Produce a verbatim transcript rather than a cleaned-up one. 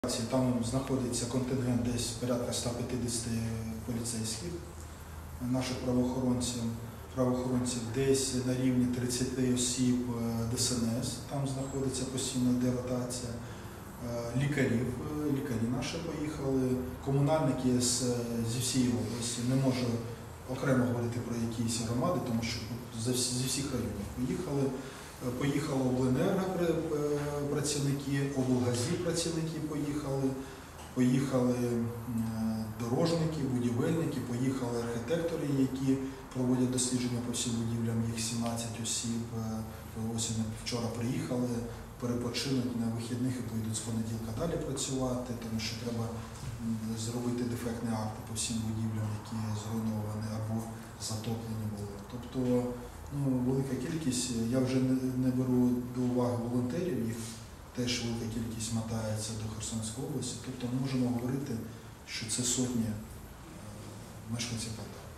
Там знаходиться контингент десь порядка ста п'ятдесяти поліцейських, наших правоохоронців, правоохоронців, десь на рівні тридцяти осіб Де Ес Ен Ес, там знаходиться постійно де ротація, лікарів, лікарі наші поїхали, комунальники з, зі всієї області, не можу окремо говорити про якісь громади, тому що зі всіх районів поїхали. Поїхали обленерго працівники, облгазі працівники поїхали, поїхали дорожники, будівельники, поїхали архітектори, які проводять дослідження по всім будівлям, їх сімнадцять осіб. Ось вони вчора приїхали, перепочинуть на вихідних і поїдуть з понеділка далі працювати, тому що треба зробити дефектні акти по всім будівлям, які зруйновані або затоплені були. Тобто, ну, велика кількість, я вже не, не беру до уваги волонтерів, їх теж велика кількість мотається до Херсонської області, тобто ми можемо говорити, що це сотні мешканців Полтави.